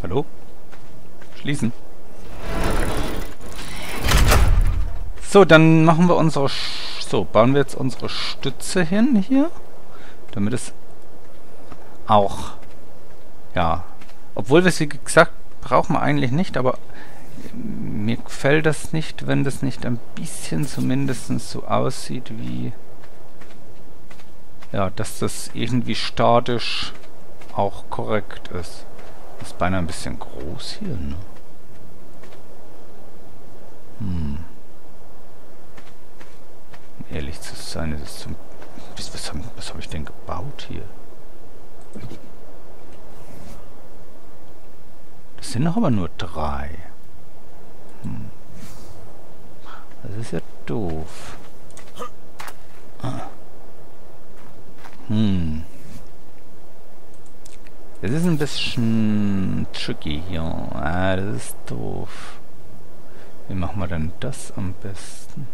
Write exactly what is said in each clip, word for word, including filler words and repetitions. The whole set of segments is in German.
Hallo? Schließen. Okay. So, dann machen wir unsere... Sch so, bauen wir jetzt unsere Stütze hin hier. Damit es auch... Ja. Obwohl wir sie gesagt brauchen wir eigentlich nicht, aber mir gefällt das nicht, wenn das nicht ein bisschen zumindest so aussieht wie... Ja, dass das irgendwie statisch auch korrekt ist. Das ist beinahe ein bisschen groß hier, ne? Hm. Um ehrlich zu sein, ist es zum... Was habe was hab ich denn gebaut hier? Das sind doch aber nur drei. Hm. Das ist ja doof. Ah. Hm. Das ist ein bisschen tricky hier. Ah, das ist doof. Wie machen wir denn das am besten?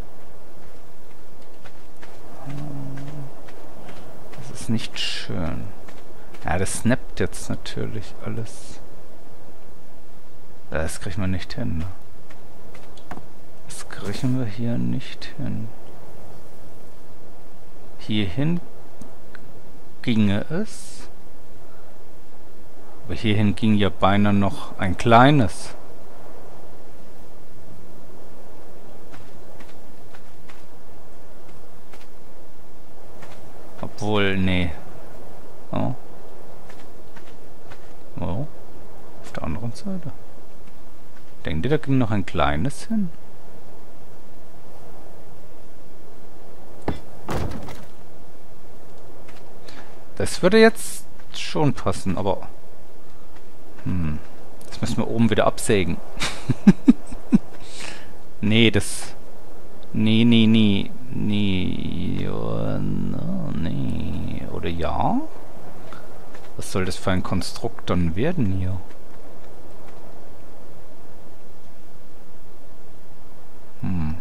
Das ist nicht schön. Ja, das snappt jetzt natürlich alles. Das kriegen wir nicht hin. Ne? Das kriegen wir hier nicht hin. Hierhin ginge es. Aber hierhin ging ja beinahe noch ein kleines. Obwohl, nee. Oh. Oh. Auf der anderen Seite. Denkt ihr, da ging noch ein kleines hin? Das würde jetzt schon passen, aber... Hm. Das müssen wir oben wieder absägen. Nee, das... Nee, nee, nee. Nee. Oh, no, nee. Oder ja? Was soll das für ein Konstrukt dann werden hier? Hm.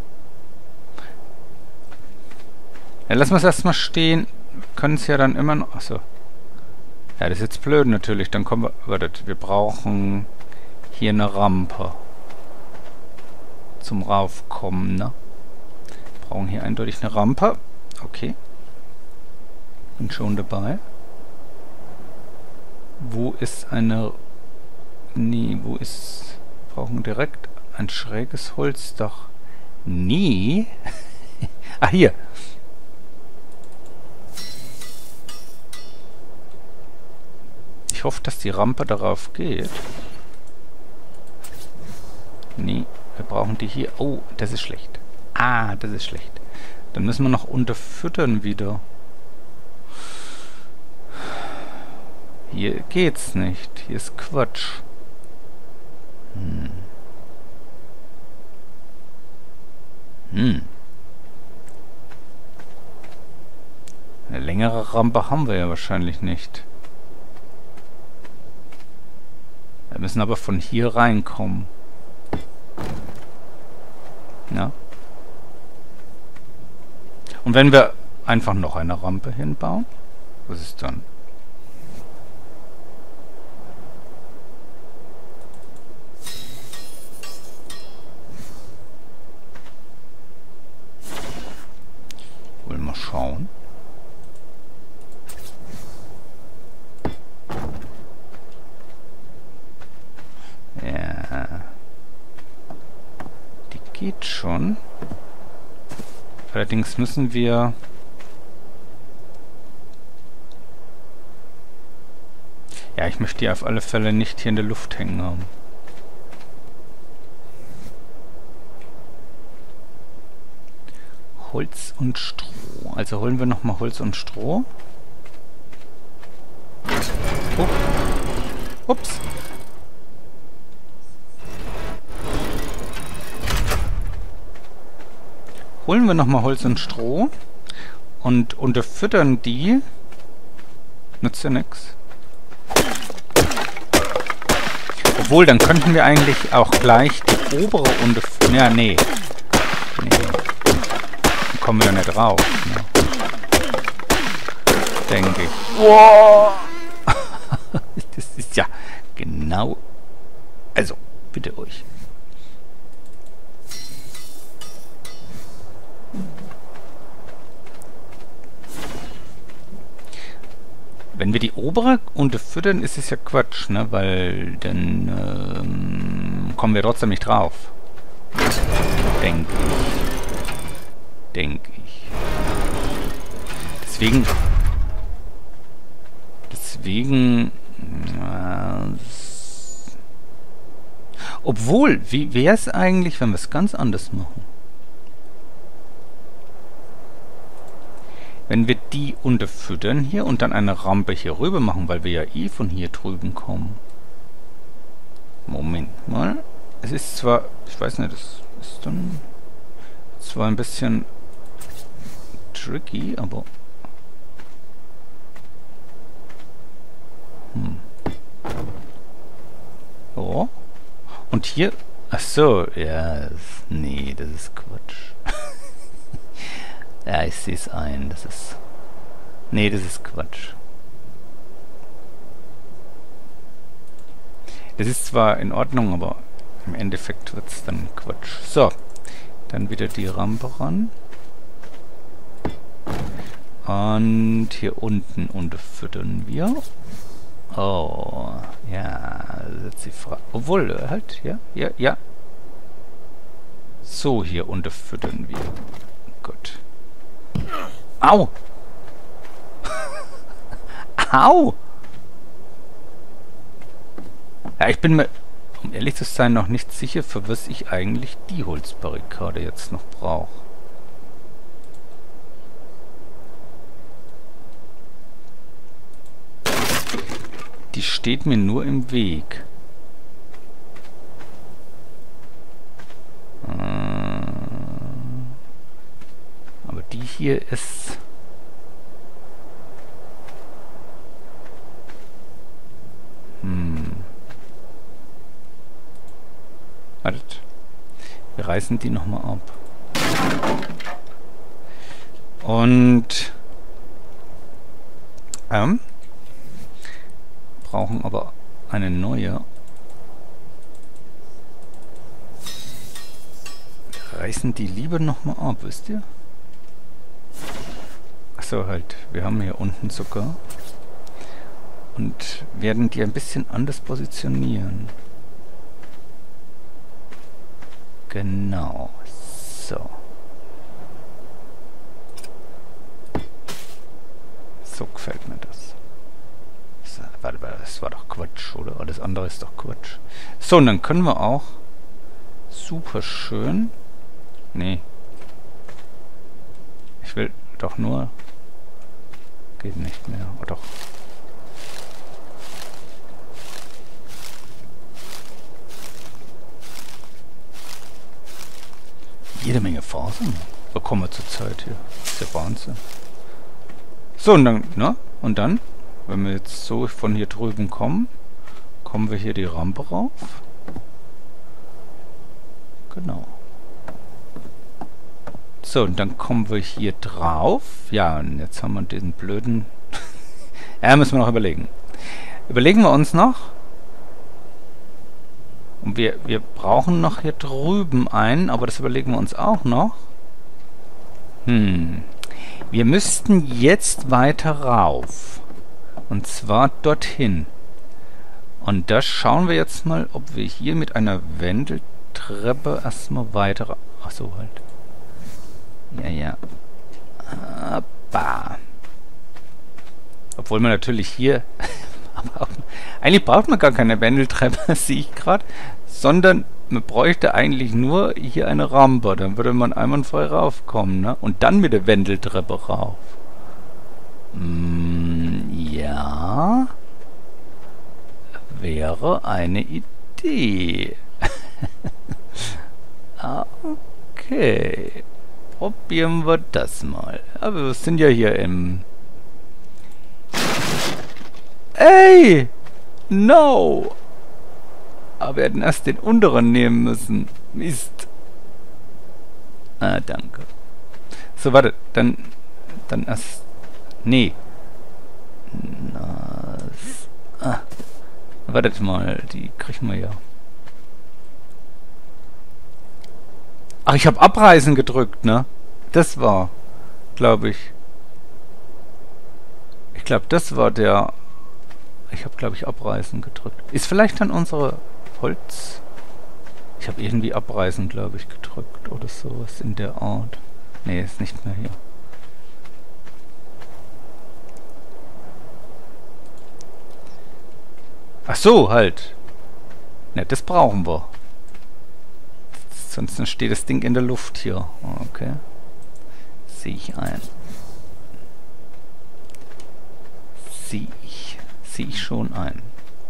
Ja, lassen wir es erstmal stehen. Wir können es ja dann immer noch... Achso. Ja, das ist jetzt blöd natürlich. Dann kommen wir... Wartet, wir brauchen hier eine Rampe. Zum Raufkommen, ne? Wir brauchen hier eindeutig eine Rampe. Okay. Bin schon dabei. Wo ist eine... Nee, wo ist... Wir brauchen direkt ein schräges Holzdach. Nee. Ah, hier. Ich hoffe, dass die Rampe darauf geht. Nee, wir brauchen die hier. Oh, das ist schlecht. Ah, das ist schlecht. Dann müssen wir noch unterfüttern wieder. Hier geht's nicht. Hier ist Quatsch. Hm. Hm. Eine längere Rampe haben wir ja wahrscheinlich nicht. Wir müssen aber von hier reinkommen. Ja. Und wenn wir einfach noch eine Rampe hinbauen, was ist dann? Wollen wir mal schauen. Ja. Die geht schon. Allerdings müssen wir... Ja, ich möchte die auf alle Fälle nicht hier in der Luft hängen haben. Holz und Stroh. Also holen wir nochmal Holz und Stroh. Oh. Ups. Holen wir nochmal Holz und Stroh und unterfüttern die. Nützt ja nix. Obwohl, dann könnten wir eigentlich auch gleich die obere unterfüttern. Ja, nee. Nee. Dann kommen wir ja nicht drauf. Ne? Denke ich. Wow. Das ist ja genau genau... Also, bitte euch. Wenn wir die obere unterfüttern, ist es ja Quatsch, ne? Weil dann ähm, kommen wir trotzdem nicht drauf. Denke ich. Denke ich. Deswegen... Deswegen... Äh, obwohl, wie wäre es eigentlich, wenn wir es ganz anders machen? Wenn wir die unterfüttern hier und dann eine Rampe hier rüber machen, weil wir ja eh von hier drüben kommen. Moment mal. Es ist zwar, ich weiß nicht, es ist dann zwar ein bisschen tricky, aber... Hm. Oh. Und hier... Ach so, ja, das, nee, das ist Quatsch. Ja, ich sehe es ein. Das ist... Nee, das ist Quatsch. Das ist zwar in Ordnung, aber im Endeffekt wird es dann Quatsch. So, dann wieder die Rampe ran. Und hier unten unterfüttern wir. Oh, ja, das ist jetzt die Frage. Obwohl, halt, ja, ja, ja. So, hier unterfüttern wir. Gut. Au! Au! Ja, ich bin mir, um ehrlich zu sein, noch nicht sicher, für was ich eigentlich die Holzbarrikade jetzt noch brauche. Die steht mir nur im Weg. Aber die hier ist... Hm. Wartet. Wir reißen die nochmal ab. Und... Ähm... brauchen aber eine neue. Wir reißen die lieber nochmal ab, wisst ihr? Achso, halt. Wir haben hier unten sogar. Und werden die ein bisschen anders positionieren. Genau. So. So gefällt mir das. Warte mal, das war doch Quatsch, oder? Alles andere ist doch Quatsch. So, und dann können wir auch super schön... Nee. Ich will doch nur... Geht nicht mehr. Oh, doch. Jede Menge Fasern bekommen wir zurzeit hier. Das ist der Wahnsinn. So, und dann, ne? Und dann... Wenn wir jetzt so von hier drüben kommen, kommen wir hier die Rampe rauf. Genau. So, und dann kommen wir hier drauf. Ja, und jetzt haben wir diesen blöden... ja, müssen wir noch überlegen. Überlegen wir uns noch. Und wir, wir brauchen noch hier drüben einen, aber das überlegen wir uns auch noch. Hm. Wir müssten jetzt weiter rauf. Und zwar dorthin. Und da schauen wir jetzt mal, ob wir hier mit einer Wendeltreppe erstmal weiter... Ach so, halt. Ja, ja. Abba. Obwohl man natürlich hier... eigentlich braucht man gar keine Wendeltreppe, sehe ich gerade. Sondern man bräuchte eigentlich nur hier eine Rampe. Dann würde man einwandfrei raufkommen, ne? Und dann mit der Wendeltreppe rauf. Ja, wäre eine Idee. Okay, probieren wir das mal. Aber wir sind ja hier im... Ey! No! Aber wir hätten erst den unteren nehmen müssen. Mist. Ah, danke. So, warte, dann... Dann erst... Nee. Das, ah. wartet mal, die kriegen wir ja. Ach, ich habe Abreißen gedrückt, ne? Das war, glaube ich. Ich glaube, das war der... Ich habe, glaube ich, Abreißen gedrückt. Ist vielleicht dann unsere Holz... Ich habe irgendwie Abreißen, glaube ich, gedrückt oder sowas in der Art. Nee, ist nicht mehr hier. Ach so, halt. Ne, das brauchen wir. Sonst steht das Ding in der Luft hier. Okay. Sehe ich ein. Sehe ich. Sehe ich schon ein.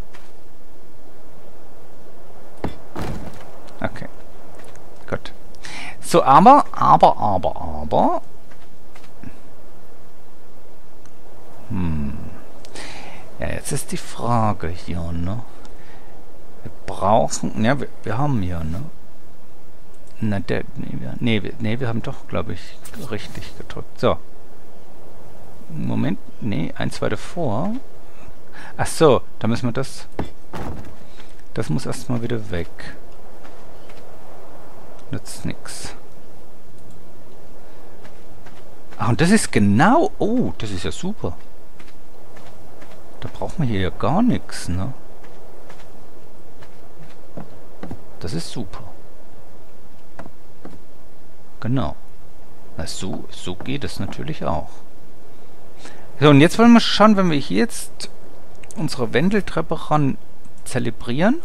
Okay. Gut. So, aber, aber, aber, aber. Hm. Ja, jetzt ist die Frage hier, ne? Wir brauchen... Ja, wir, wir haben hier, ne? Na, der... Nee, wir, nee, wir, nee, wir haben doch, glaube ich, richtig gedrückt. So. Moment. Nee, eins weiter vor. Ach so, da müssen wir das... Das muss erstmal wieder weg. Nützt nix. Ach, und das ist genau... Oh, das ist ja super. Da brauchen wir hier ja gar nichts, ne? Das ist super. Genau. Na, so, so geht es natürlich auch. So, und jetzt wollen wir schauen, wenn wir hier jetzt unsere Wendeltreppe ran zelebrieren.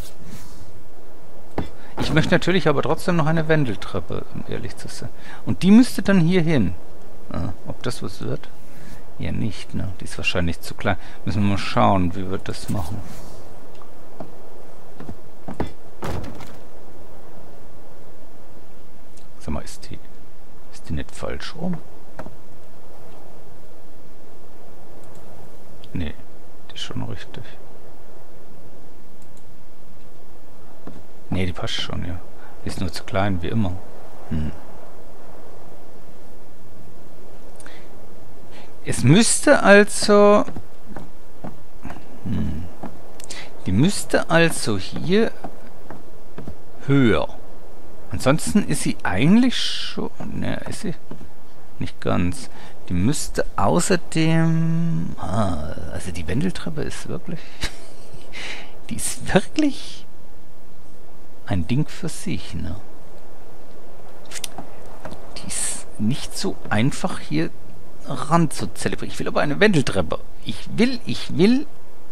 Ich möchte natürlich aber trotzdem noch eine Wendeltreppe, um ehrlich zu sein. Und die müsste dann hier hin. Ah, ob das was wird? Ja, nicht, ne? Die ist wahrscheinlich zu klein. Müssen wir mal schauen, wie wir das machen. Sag mal, ist die... Ist die nicht falsch rum? Nee, die ist schon richtig. Nee, die passt schon, ja. Die ist nur zu klein, wie immer. Hm. Es müsste also... Hm. Die müsste also hier höher. Ansonsten ist sie eigentlich schon... Ne, ist sie nicht ganz. Die müsste außerdem... Ah, also die Wendeltreppe ist wirklich... Die ist wirklich ein Ding für sich, ne? Die ist nicht so einfach hier ran zu zelebrieren. Ich will aber eine Wendeltreppe. Ich will, ich will...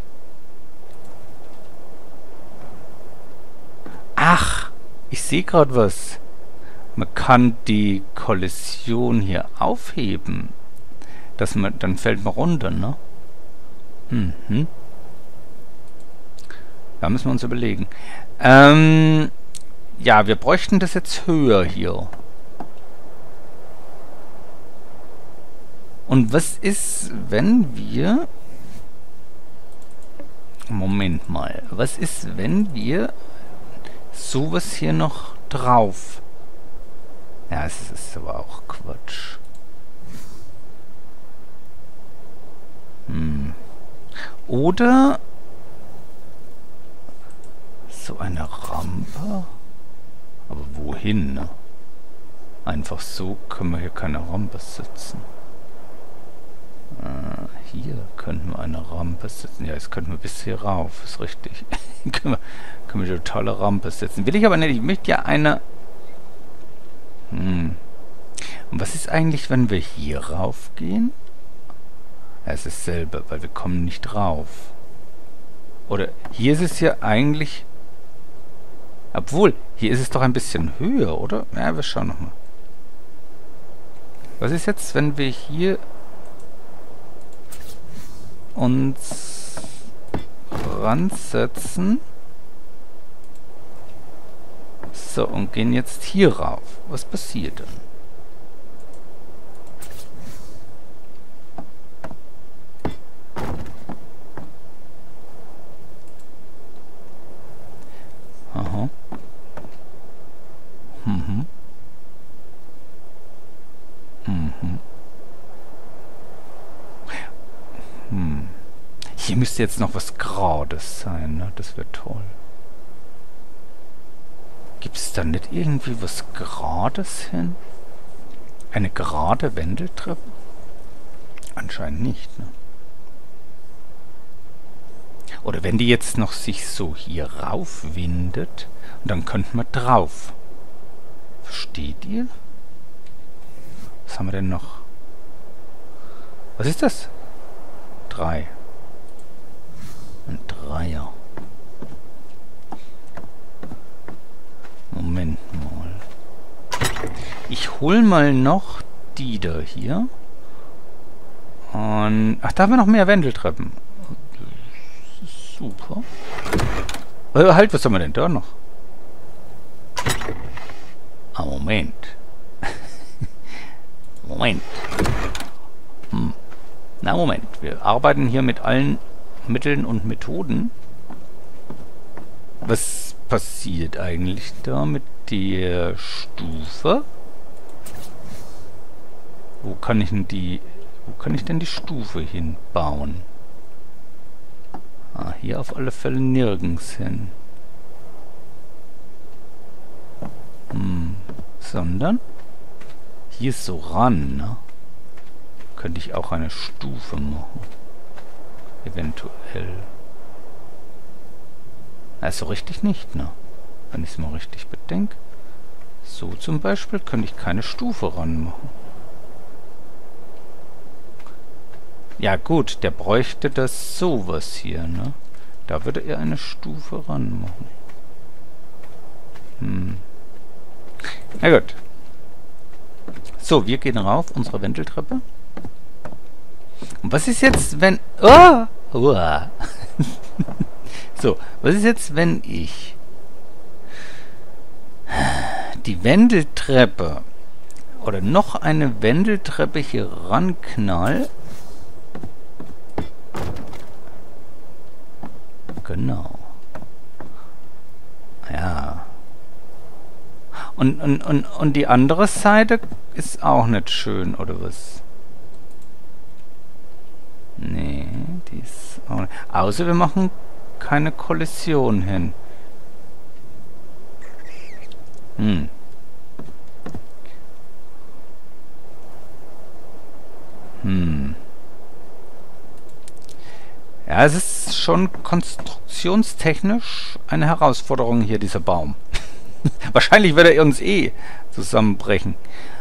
Ach, ich sehe gerade was. Man kann die Kollision hier aufheben. Dass man, dann fällt man runter, ne? Mhm. Da müssen wir uns überlegen. Ähm, ja, wir bräuchten das jetzt höher hier. Und was ist, wenn wir... Moment mal. Was ist, wenn wir sowas hier noch drauf... Ja, es ist aber auch Quatsch. Hm. Oder so eine Rampe? Aber wohin, ne? Einfach so können wir hier keine Rampe setzen. Äh, hier könnten wir eine Rampe setzen. Ja, jetzt könnten wir bis hier rauf, ist richtig. können, wir, können wir eine tolle Rampe setzen. Will ich aber nicht. Ich möchte ja eine... Hm. Und was ist eigentlich, wenn wir hier rauf gehen? Ja, es ist dasselbe, weil wir kommen nicht rauf. Oder hier ist es ja eigentlich... Obwohl, hier ist es doch ein bisschen höher, oder? Ja, wir schauen nochmal. Was ist jetzt, wenn wir hier uns ransetzen? So, und gehen jetzt hier rauf. Was passiert dann? Aha. Mhm. Mhm. Hm. Hier müsste jetzt noch was Gerades sein, ne? Das wäre toll. Gibt es da nicht irgendwie was Gerades hin? Eine gerade Wendeltreppe? Anscheinend nicht, ne? Oder wenn die jetzt noch sich so hier raufwindet, und dann könnten wir drauf. Versteht ihr? Was haben wir denn noch? Was ist das? Drei. Ein Dreier. Moment mal. Ich hol mal noch die da hier. Und... Ach, da haben wir noch mehr Wendeltreppen. Super. Äh, halt, was haben wir denn da noch? Ah, Moment. Moment. Hm. Na, Moment. Wir arbeiten hier mit allen Mitteln und Methoden. Was passiert eigentlich da mit der Stufe? Wo kann ich denn die... Wo kann ich denn die Stufe hinbauen? Ah, hier auf alle Fälle nirgends hin. Hm. Sondern... Hier ist so ran, ne? Könnte ich auch eine Stufe machen. Eventuell. Also richtig nicht, ne? Wenn ich es mal richtig bedenke. So zum Beispiel könnte ich keine Stufe ranmachen. Ja gut, der bräuchte das sowas hier, ne? Da würde er eine Stufe ranmachen. Hm. Na gut. So, wir gehen rauf, unsere Wendeltreppe. Und was ist jetzt, wenn... Oh! Oh. So, was ist jetzt, wenn ich die Wendeltreppe oder noch eine Wendeltreppe hier ranknall? Genau. Ja. Und, und, und, und die andere Seite ist auch nicht schön, oder was? Nee, die ist auch nicht. Außer wir machen keine Kollision hin. Hm. Hm. Ja, es ist schon konstruktionstechnisch eine Herausforderung hier, dieser Baum. Wahrscheinlich wird er uns eh zusammenbrechen.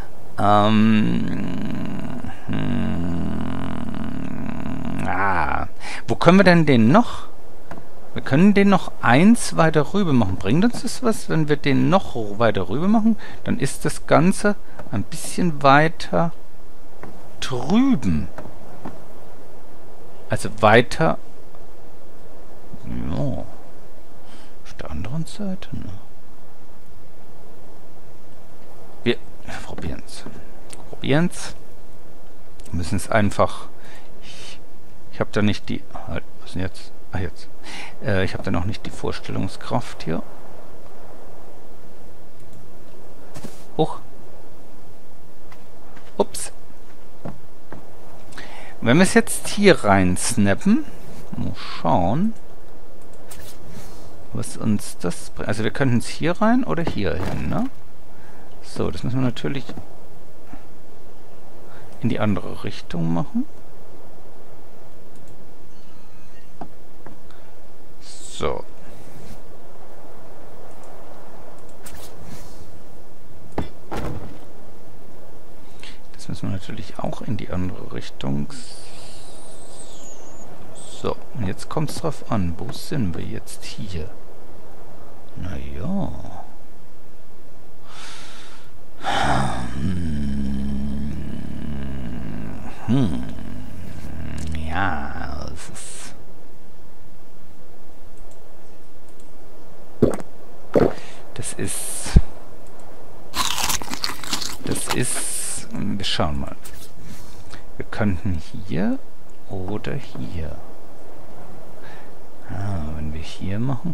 Ähm, hm, ah, wo können wir denn den noch? Wir können den noch eins weiter rüber machen. Bringt uns das was, wenn wir den noch weiter rüber machen? Dann ist das Ganze ein bisschen weiter drüben. Also weiter... Ja. Auf der anderen Seite, ne? Wir probieren es. Probieren es. Wir müssen es einfach... Ich, ich habe da nicht die... Halt, was denn jetzt? Ah, jetzt. Äh, ich habe da noch nicht die Vorstellungskraft hier. Hoch. Ups. Wenn wir es jetzt hier rein snappen, mal schauen, was uns das bringt. Also wir könnten es hier rein oder hier hin, ne? So, das müssen wir natürlich in die andere Richtung machen. So. Das müssen wir natürlich auch in die andere Richtung. So, und jetzt kommt es drauf an. Wo sind wir jetzt hier? Naja. Hm. Hm. Ja, es ist... Das ist... Das ist... Wir schauen mal. Wir könnten hier oder hier. Ah, wenn wir hier machen.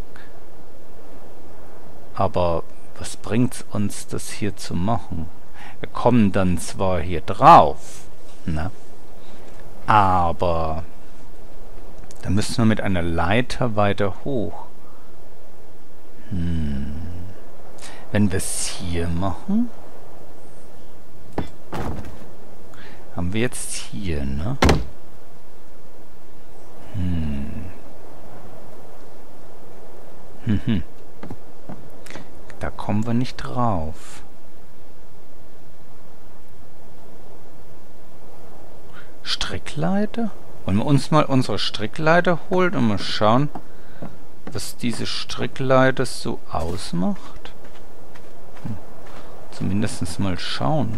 Aber was bringt's uns, das hier zu machen? Wir kommen dann zwar hier drauf, ne? Aber Dann müssen wir mit einer Leiter weiter hoch. Hm. Wenn wir es hier machen, haben wir jetzt hier, ne? Hm. Hm, hm. Da kommen wir nicht drauf. Strickleiter? Wollen wir uns mal unsere Strickleiter holen und mal schauen, was diese Strickleiter so ausmacht? Hm. Zumindest mal schauen.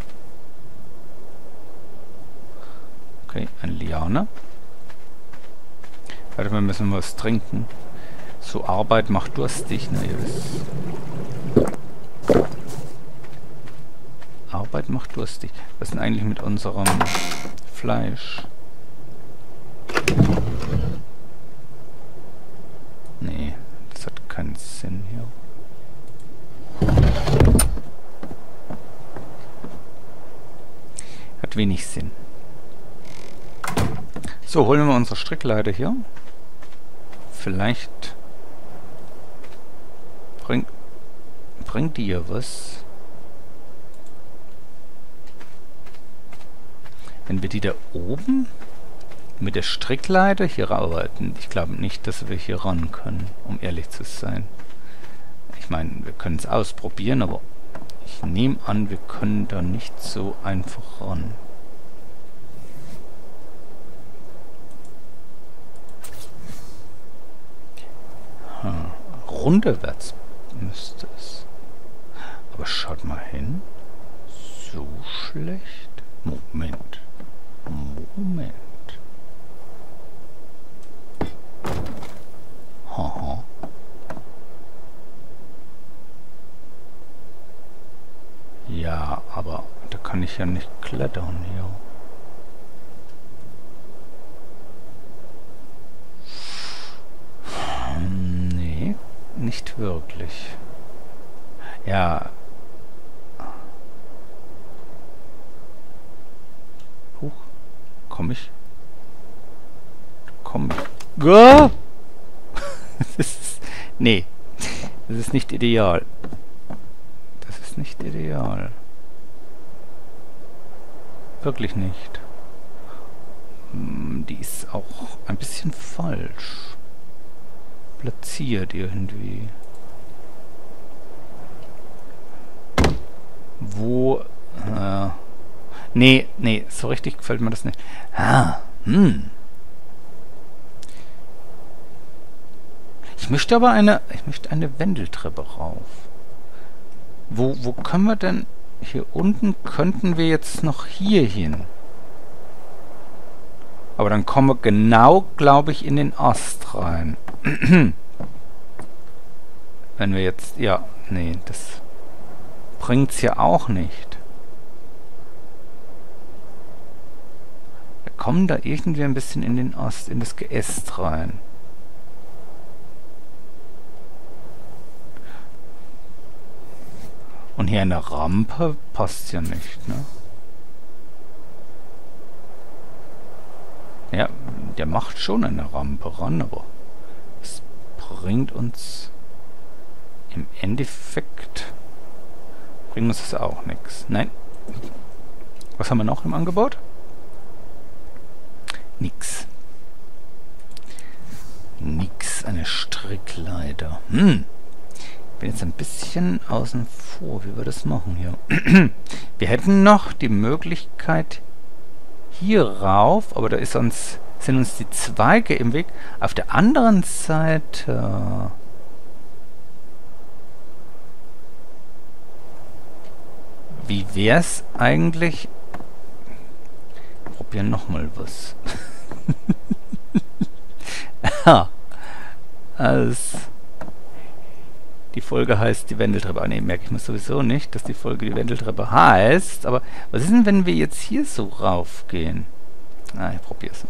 Okay, ein Liane. Warte, wir müssen was trinken. So, Arbeit macht durstig, ne, ihr wisst. Arbeit macht durstig. Was ist denn eigentlich mit unserem Fleisch? Nee, das hat keinen Sinn hier. Hat wenig Sinn. So, holen wir unsere Strickleiter hier. Vielleicht bringt, bringt die ja was. Wenn wir die da oben mit der Strickleiter hier arbeiten. Ich glaube nicht, dass wir hier ran können, um ehrlich zu sein. Ich meine, wir können es ausprobieren, aber ich nehme an, wir können da nicht so einfach ran. Hm. Rundewärts müsste es. Aber schaut mal hin. So schlecht. Moment. Moment. Haha. Ja, aber da kann ich ja nicht klettern hier. Hm, nee, nicht wirklich. Ja. Huch, komm ich? Komm ich? Ah! Das ist, nee, das ist nicht ideal. Das ist nicht ideal. Wirklich nicht. Die ist auch ein bisschen falsch platziert irgendwie. Wo... Äh, nee, nee, so richtig gefällt mir das nicht. Ah, hm. Ich möchte aber eine... Ich möchte eine Wendeltreppe rauf. Wo, wo können wir denn... Hier unten könnten wir jetzt noch hier hin. Aber dann kommen wir genau, glaube ich, in den Ast rein. Wenn wir jetzt... Ja, nee, das bringt's ja auch nicht. Wir kommen da irgendwie ein bisschen in den Ast, in das Geäst rein. Und hier eine Rampe passt ja nicht, ne? Ja, der macht schon eine Rampe ran, aber es bringt uns im Endeffekt bringt uns das auch nichts. Nein. Was haben wir noch im Angebot? Nix. Nix, eine Strickleiter. Hm. Bin jetzt ein bisschen außen vor, wie wir das machen hier. Wir hätten noch die Möglichkeit hier rauf, aber da ist uns, sind uns die Zweige im Weg. Auf der anderen Seite... Wie wär's eigentlich? Probieren nochmal was. Ah, als die Folge heißt die Wendeltreppe. Ah, ne, merke ich mir sowieso nicht, dass die Folge die Wendeltreppe heißt. Aber was ist denn, wenn wir jetzt hier so raufgehen? Ah, ich probier's mal.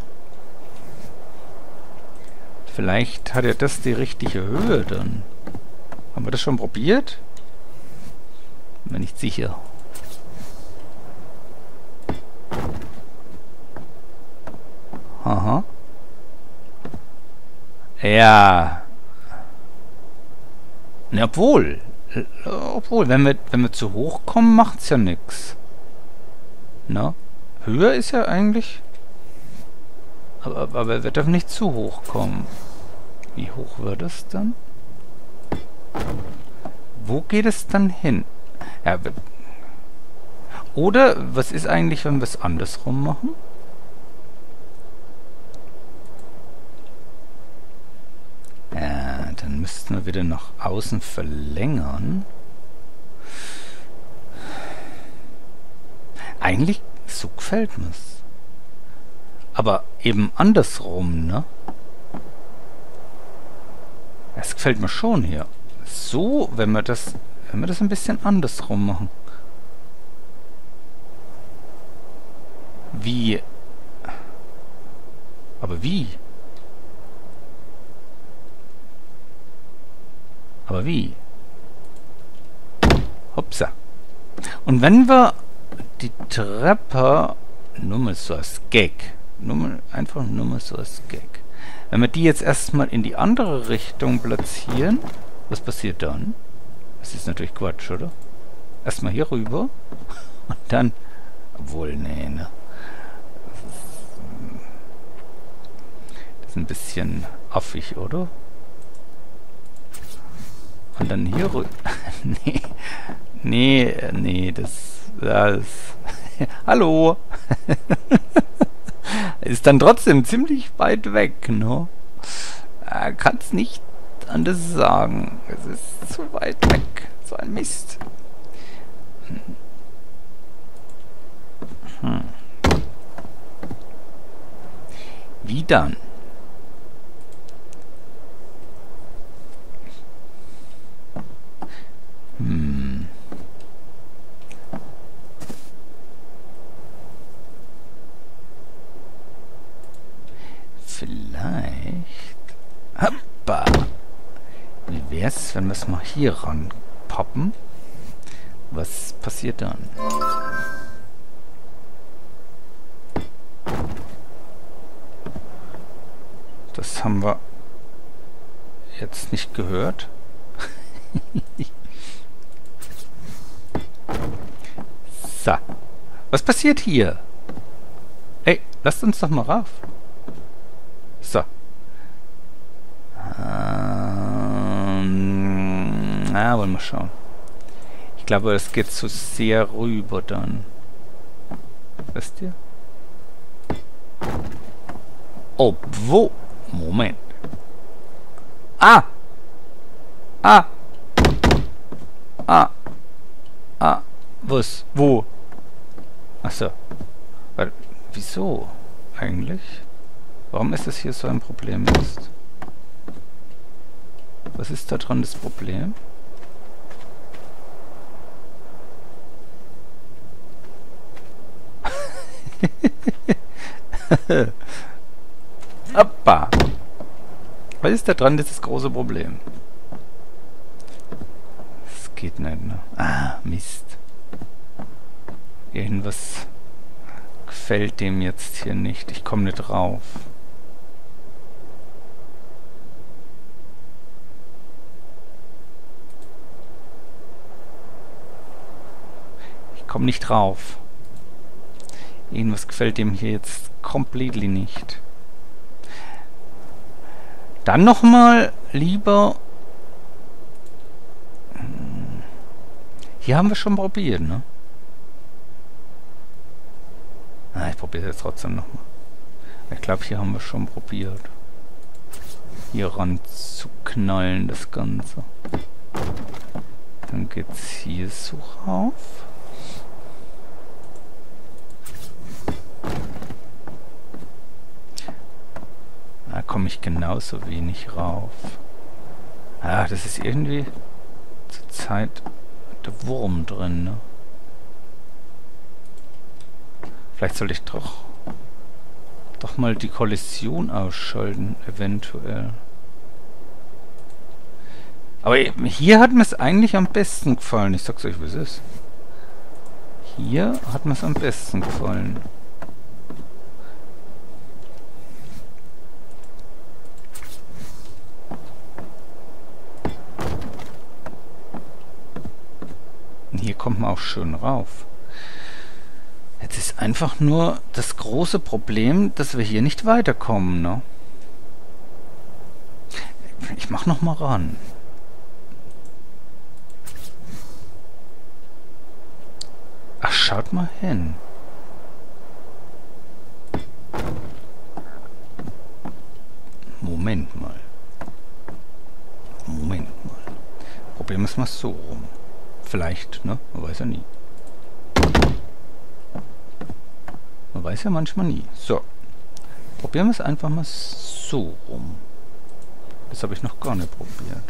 Vielleicht hat ja das die richtige Höhe dann. Haben wir das schon probiert? Bin mir nicht sicher. Aha. Ja. Ne, obwohl. Obwohl, wenn wir, wenn wir zu hoch kommen, macht's ja nix. Na? Höher ist ja eigentlich... Aber, aber wir dürfen nicht zu hoch kommen. Wie hoch wird es dann? Wo geht es dann hin? Ja, oder, was ist eigentlich, wenn wir es andersrum machen? Ja, dann müssten wir wieder nach außen verlängern. Eigentlich, so gefällt mir's. Aber eben andersrum, ne? Das gefällt mir schon hier. So, wenn wir das, wenn wir das ein bisschen andersrum machen. Wie? Aber wie? Aber wie? Hopsa. Und wenn wir die Treppe, nur mal so als Gag, nur mal, einfach nur mal so als Gag. Wenn wir die jetzt erstmal in die andere Richtung platzieren, was passiert dann? Das ist natürlich Quatsch, oder? Erstmal hier rüber und dann, obwohl, nee, ne. Das ist ein bisschen affig, oder? Und dann hier rüber. nee, nee, nee, das, das hallo! Ist dann trotzdem ziemlich weit weg, ne? Er kann's nicht anders sagen. Es ist zu weit weg. So ein Mist. Hm. Wie dann? Hm. Vielleicht... Hoppa! Wie wär's, wenn wir es mal hier ranpappen? Was passiert dann? Das haben wir jetzt nicht gehört. So. Was passiert hier? Hey, lasst uns doch mal rauf. So. Ähm, na, wollen wir schauen. Ich glaube, es geht zu sehr rüber dann. Wisst ihr? Oh, wo? Moment. Ah! Ah! Ah! Ah! Was? Wo? Achso. Wieso? Eigentlich? Warum ist das hier so ein Problem ist? Was ist da dran das Problem? Hoppa! Was ist da dran das große Problem? Das geht nicht, ne? Ah, Mist. Irgendwas gefällt dem jetzt hier nicht. Ich komme nicht drauf. Ich komme nicht drauf. Irgendwas gefällt dem hier jetzt completely nicht. Dann nochmal lieber... Hier haben wir schon probiert, ne? Ah, ich probiere es jetzt trotzdem nochmal. Ich glaube, hier haben wir schon probiert. Hier ran zu knallen, das Ganze. Dann geht's hier so rauf. Da komme ich genauso wenig rauf. Ah, das ist irgendwie zur Zeit der Wurm drin, ne? Vielleicht sollte ich doch doch mal die Kollision ausschalten, eventuell. Aber hier hat mir es eigentlich am besten gefallen. Ich sag's euch, wie es ist. Hier hat mir es am besten gefallen. kommt man auch schön rauf. Jetzt ist einfach nur das große Problem, dass wir hier nicht weiterkommen, ne? Ich mach noch mal ran. Ach, schaut mal hin. Moment mal. Moment mal. Probieren wir es mal so rum. Vielleicht, ne? Man weiß ja nie. Man weiß ja manchmal nie. So. Probieren wir es einfach mal so rum. Das habe ich noch gar nicht probiert.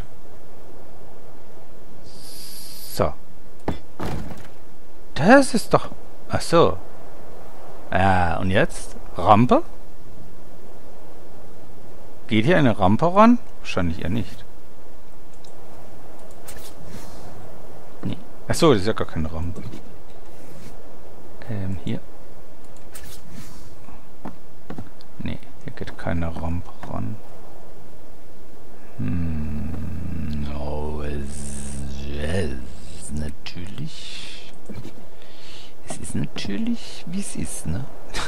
So. Das ist doch... Ach so. Ja, und jetzt? Rampe? Geht hier eine Rampe ran? Wahrscheinlich eher nicht. Nee. Ach so, das ist ja gar keine Rampe. Ähm, hier. Nee, hier geht keine Rampe ran. Hm, oh, es ist natürlich... Es ist natürlich, wie es ist, ne?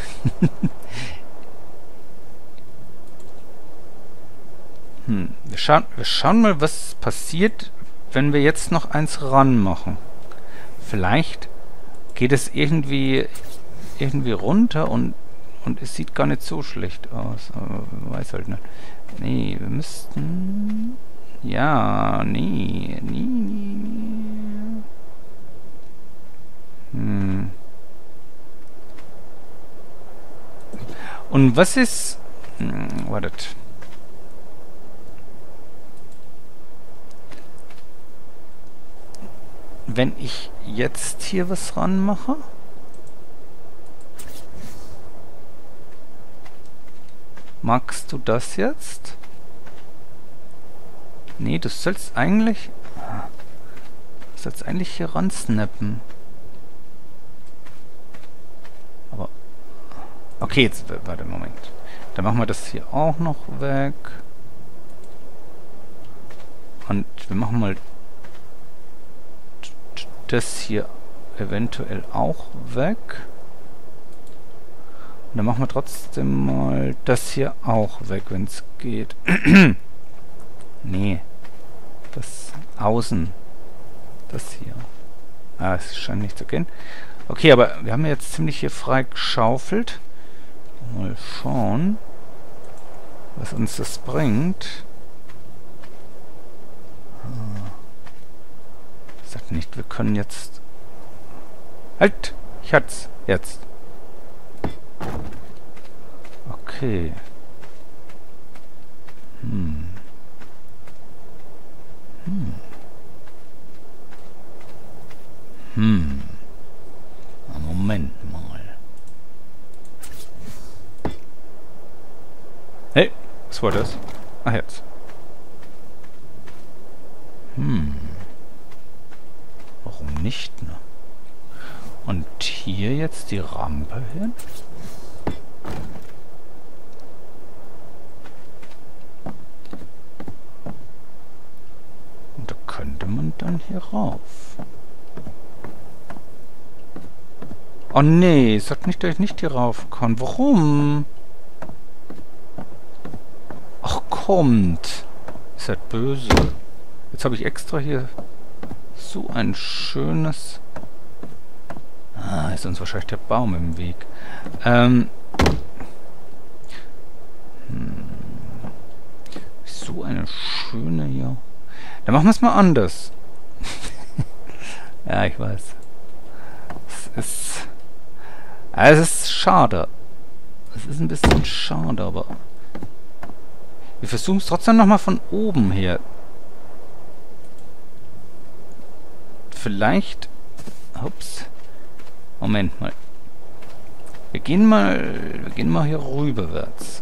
hm, wir schauen, wir schauen mal, was passiert, wenn wir jetzt noch eins ranmachen. Vielleicht geht es irgendwie irgendwie runter und und es sieht gar nicht so schlecht aus. Aber weiß halt nicht. Nee, wir müssten... Ja, nee, nee, nee, nee. Hm. Und was ist... Hm, wartet. Wenn ich jetzt hier was ranmache... Magst du das jetzt? Nee, du sollst eigentlich... Du sollst eigentlich hier ran snappen. Aber... Okay, jetzt... Warte, Moment. Dann machen wir das hier auch noch weg. Und wir machen mal... das hier eventuell auch weg. Und dann machen wir trotzdem mal das hier auch weg, wenn es geht. Nee. Das außen. Das hier. Ah, es scheint nicht zu gehen. Okay, aber wir haben ja jetzt ziemlich hier frei geschaufelt. Mal schauen, was uns das bringt. Ich sag nicht, wir können jetzt... Halt! Ich hat's. Jetzt. Okay. Hm. Hm. Hm. Moment mal. Hey, was war das? Ach, jetzt. Hm. Warum nicht, ne? Und hier jetzt die Rampe hin? Und da könnte man dann hier rauf. Oh nee, sagt nicht, dass ich nicht hier rauf kann. Warum? Ach, kommt. Ist das böse. Jetzt habe ich extra hier so ein schönes... Ah, ist uns wahrscheinlich der Baum im Weg. Ähm... Hm, so eine schöne hier. Dann machen wir es mal anders. Ja, ich weiß. Es ist... Es ist schade. Es ist ein bisschen schade, aber... Wir versuchen es trotzdem nochmal von oben her. Vielleicht... Ups. Moment mal. Wir gehen mal... Wir gehen mal hier rüberwärts.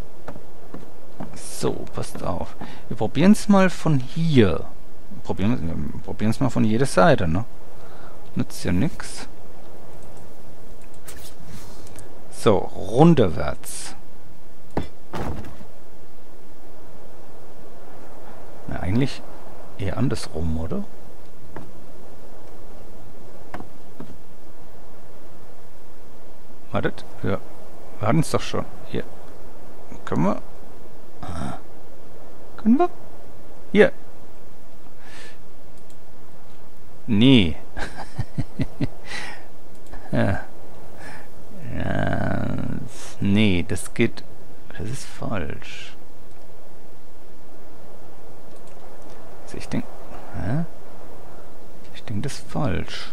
So, passt auf. Wir probieren es mal von hier. Probieren wir probieren es mal von jeder Seite, ne? Nützt ja nix. So, runterwärts. Na, eigentlich eher andersrum, oder? Wartet. Ja. Wir hatten es doch schon. Hier. Können wir? Ah. Können wir? Hier. Nee. Ja. Ja. Nee, das geht... Das ist falsch. Also ich denke... Hä? Ich denke, das ist falsch.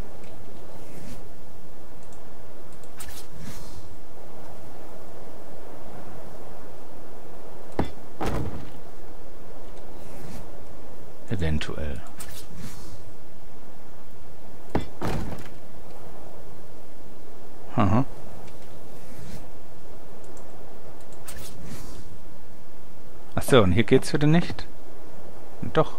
Eventuell. Aha. Achso, und hier geht's wieder nicht? Doch.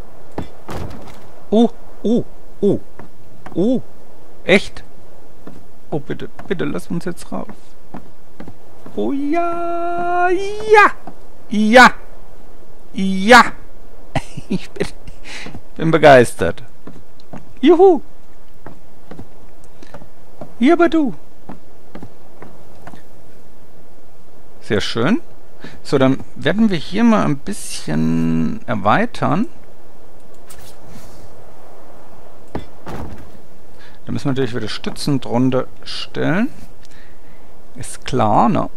Oh, oh, oh, oh. Echt? Oh, bitte, bitte, lass uns jetzt raus. Oh ja, ja, ja, ja. Ich bin, bin begeistert. Juhu. Hier aber du. Sehr schön. So, dann werden wir hier mal ein bisschen erweitern. Da müssen wir natürlich wieder Stützen drunter stellen. Ist klar, ne?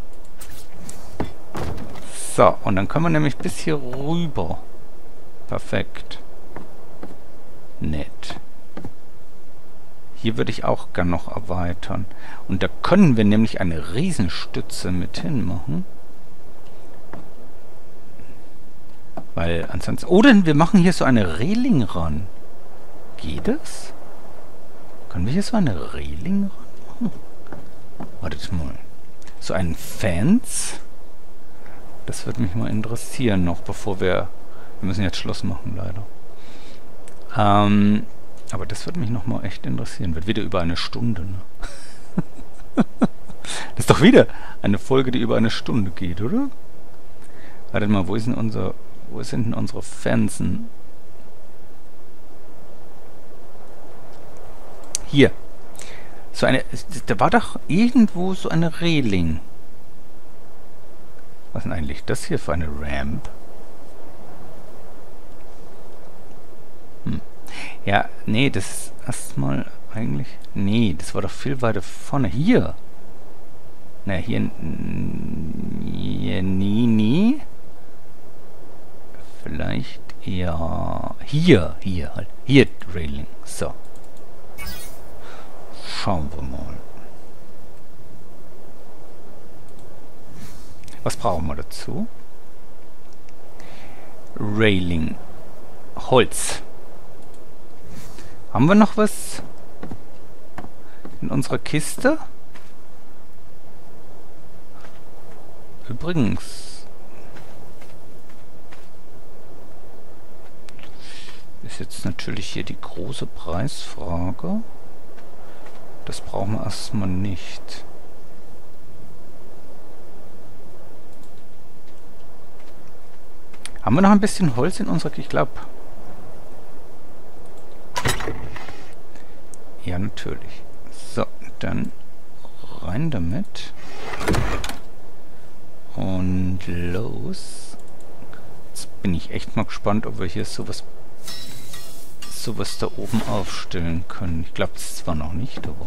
So, und dann können wir nämlich bis hier rüber. Perfekt. Nett. Hier würde ich auch gern noch erweitern. Und da können wir nämlich eine Riesenstütze mit hinmachen. Weil ansonsten... Oder wir machen hier so eine Reling ran. Geht das? Können wir hier so eine Reling ran machen? Wartet mal. So einen Fans? Das würde mich mal interessieren noch, bevor wir... Wir müssen jetzt Schluss machen, leider. Ähm, aber das würde mich noch mal echt interessieren. Wird wieder über eine Stunde, ne? Das ist doch wieder eine Folge, die über eine Stunde geht, oder? Wartet mal, wo ist denn unser... Wo sind denn unsere Fansen? Hier. So eine... Da war doch irgendwo so eine Reling. Was ist denn eigentlich das hier für eine Ramp? Hm. Ja, nee, das ist erstmal eigentlich... Nee, das war doch viel weiter vorne. Hier! Na, hier... Hier, nie, nie. Vielleicht eher... Hier, hier halt. Hier, Railing. So. Schauen wir mal. Was brauchen wir dazu? Railing. Holz. Haben wir noch was in unserer Kiste? Übrigens. Ist jetzt natürlich hier die große Preisfrage. Das brauchen wir erstmal nicht. Haben wir noch ein bisschen Holz in unserer... Ich glaube... Ja, natürlich. So, dann rein damit. Und los. Jetzt bin ich echt mal gespannt, ob wir hier sowas sowas da oben aufstellen können. Ich glaube, das ist zwar noch nicht, aber...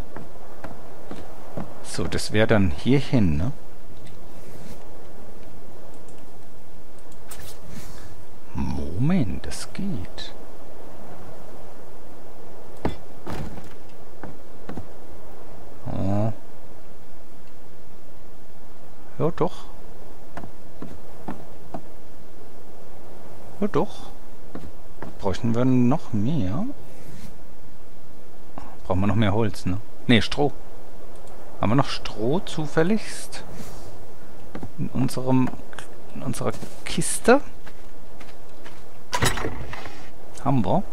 So, das wäre dann hier hin, ne? Moment, das geht. Oh. Ja, doch. Ja, doch. Bräuchten wir noch mehr? Brauchen wir noch mehr Holz, ne? Ne, Stroh. Haben wir noch Stroh zufälligst? In unserem... in unserer Kiste? Haben wir.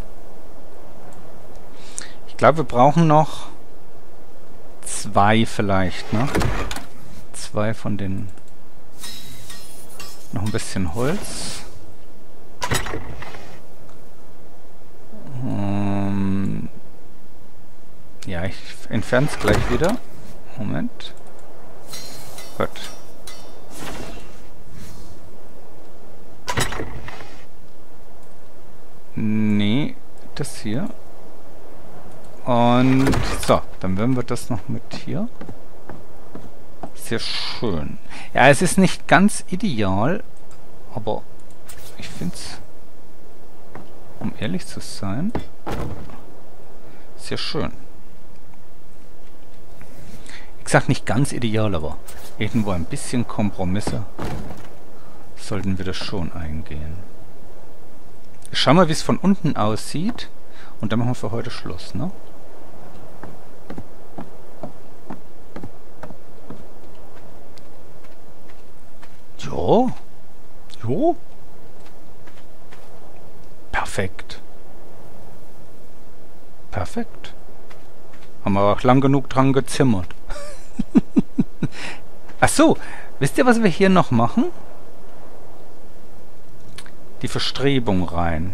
Ich glaube, wir brauchen noch zwei vielleicht, ne? Zwei von den... Noch ein bisschen Holz. Ähm ja, ich entferne es gleich wieder. Moment. Gut. Nee, das hier. Und so, dann werden wir das noch mit hier. Sehr schön. Ja, es ist nicht ganz ideal, aber ich finde es, um ehrlich zu sein, sehr schön. Ich sag nicht ganz ideal, aber irgendwo ein bisschen Kompromisse sollten wir das schon eingehen. Schauen wir, wie es von unten aussieht. Und dann machen wir für heute Schluss, ne? Jo. Jo. Perfekt. Perfekt. Haben wir auch lang genug dran gezimmert. Ach so, wisst ihr, was wir hier noch machen? Die Verstrebung rein.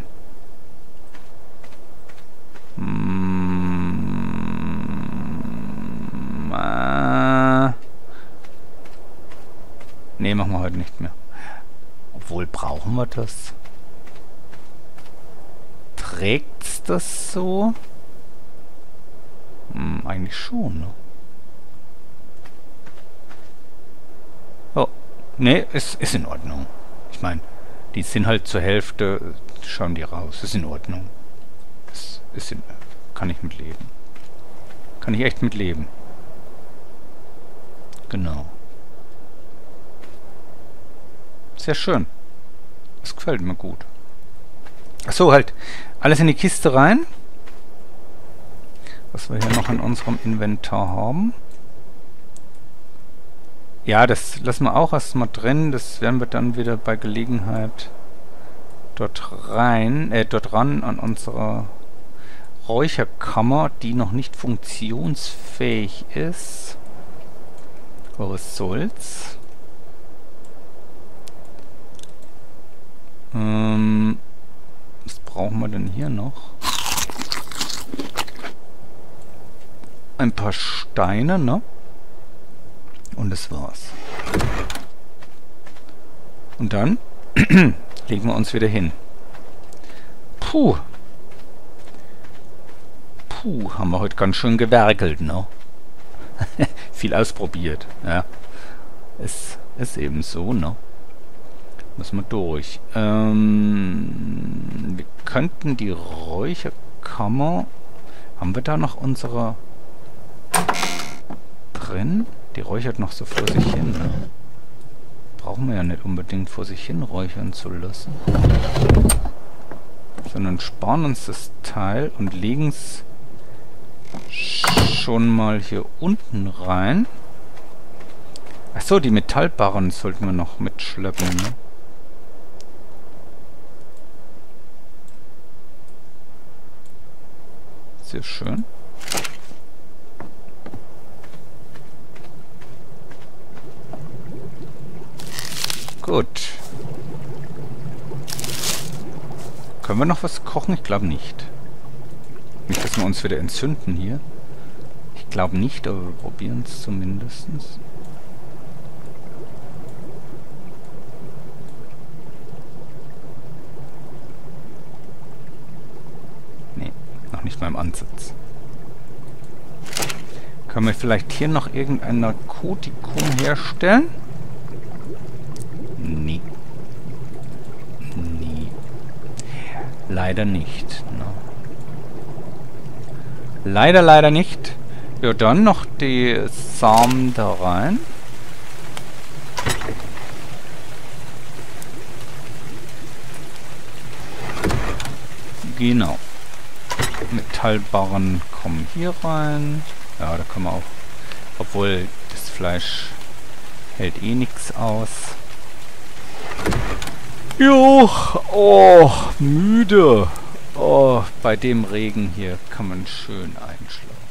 Mm, äh. Ne, machen wir heute nicht mehr. Obwohl, brauchen wir das? Trägt's das so? Hm, eigentlich schon, ne? Oh, ne, ist, ist in Ordnung. Ich meine, die sind halt zur Hälfte, schauen die raus. Ist in Ordnung. Ist, ist in, kann ich mit leben. Kann ich echt mit leben. Genau. Sehr schön. Das gefällt mir gut. Achso, halt. Alles in die Kiste rein. Was wir hier noch in unserem Inventar haben. Ja, das lassen wir auch erstmal drin. Das werden wir dann wieder bei Gelegenheit dort rein, äh, dort ran an unsere Räucherkammer, die noch nicht funktionsfähig ist. Aber was soll's? Ähm, was brauchen wir denn hier noch? Ein paar Steine, ne? Und das war's. Und dann legen wir uns wieder hin. Puh. Puh, haben wir heute ganz schön gewerkelt, ne? Viel ausprobiert, ja. Ist, ist eben so, ne? Müssen wir durch. Ähm, wir könnten die Räucherkammer... Haben wir da noch unsere... drin? Die räuchert noch so vor sich hin, ne? Brauchen wir ja nicht unbedingt vor sich hin räuchern zu lassen. Sondern sparen uns das Teil und legen es schon mal hier unten rein. Achso, die Metallbarren sollten wir noch mitschleppen, ne? Sehr schön. Gut. Können wir noch was kochen? Ich glaube nicht. Nicht, dass wir uns wieder entzünden hier. Ich glaube nicht, aber wir probieren es zumindest. Nee, noch nicht mal im Ansatz. Können wir vielleicht hier noch irgendein Narkotikum herstellen? Nee. Nee. Leider nicht. No. Leider, leider nicht. Ja, dann noch die Samen da rein. Genau. Metallbarren kommen hier rein. Ja, da können wir auch... Obwohl, das Fleisch hält eh nichts aus. Jo, oh, müde. Oh, bei dem Regen hier kann man schön einschlafen.